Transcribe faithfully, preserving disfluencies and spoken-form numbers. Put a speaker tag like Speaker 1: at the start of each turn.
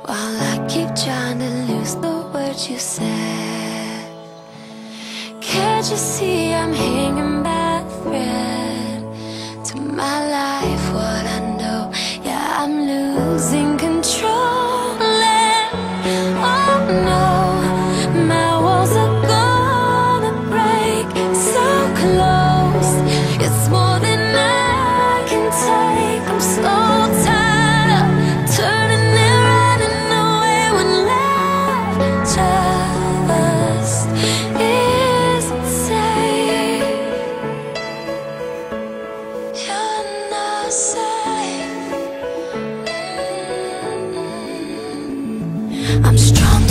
Speaker 1: while I keep trying to lose the words you said. Can't you see I'm hanging by a thread to my life, what I know? Yeah, I'm losing control, and oh no, my walls are gonna break so close. It's more than I can take. I'm so tired of turning and running away when life just isn't safe. You're not safe. I'm strong